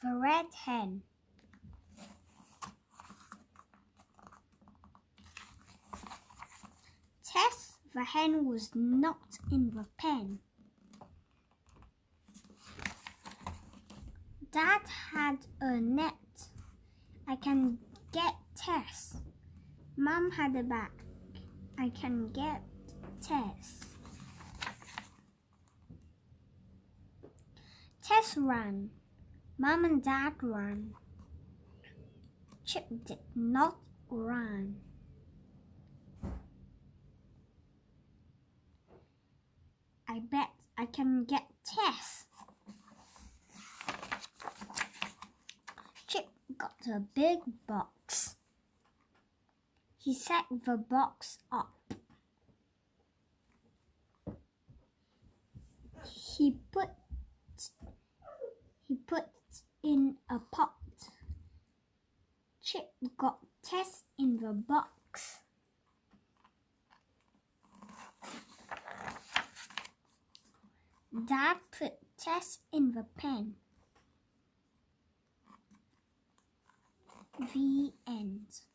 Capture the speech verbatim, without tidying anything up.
The Red Hen. Tess the hen was knocked in the pen. Dad had a net. I can get Tess. Mom had a bag. I can get Tess. Tess ran. Mom and Dad ran. Chip did not run. I bet I can get Tess. Chip got a big box. He set the box up. He put he put in a pot. Chip got Tess in the box. Dad put Tess in the pen. The end.